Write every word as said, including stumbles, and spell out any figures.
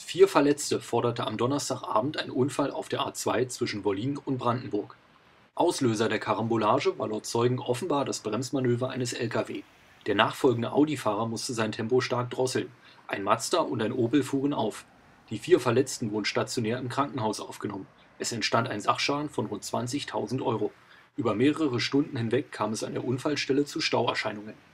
Vier Verletzte forderte am Donnerstagabend ein Unfall auf der A zwei zwischen Wollin und Brandenburg. Auslöser der Karambolage war laut Zeugen offenbar das Bremsmanöver eines L K W. Der nachfolgende Audi-Fahrer musste sein Tempo stark drosseln. Ein Mazda und ein Opel fuhren auf. Die vier Verletzten wurden stationär im Krankenhaus aufgenommen. Es entstand ein Sachschaden von rund zwanzigtausend Euro. Über mehrere Stunden hinweg kam es an der Unfallstelle zu Stauerscheinungen